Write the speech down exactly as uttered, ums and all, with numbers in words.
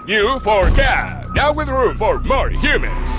U for cat, now with room for more humans.